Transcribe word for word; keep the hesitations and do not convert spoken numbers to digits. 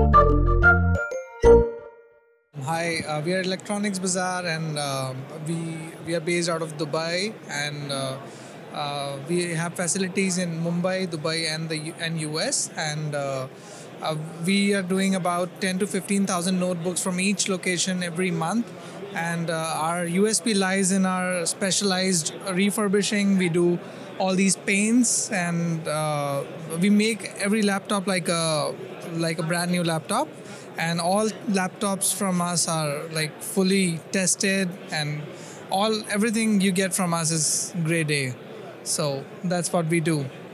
Hi, uh, we are Electronics Bazaar, and um we we are based out of Dubai, and uh, uh, we have facilities in Mumbai, Dubai, and the U- and U S. And uh, uh, we are doing about ten to fifteen thousand notebooks from each location every month. And uh, our U S P lies in our specialized refurbishing. We do all these paints, and uh, we make every laptop like a like a brand new laptop, and all laptops from us are like fully tested, and all everything you get from us is grade A. So that's what we do.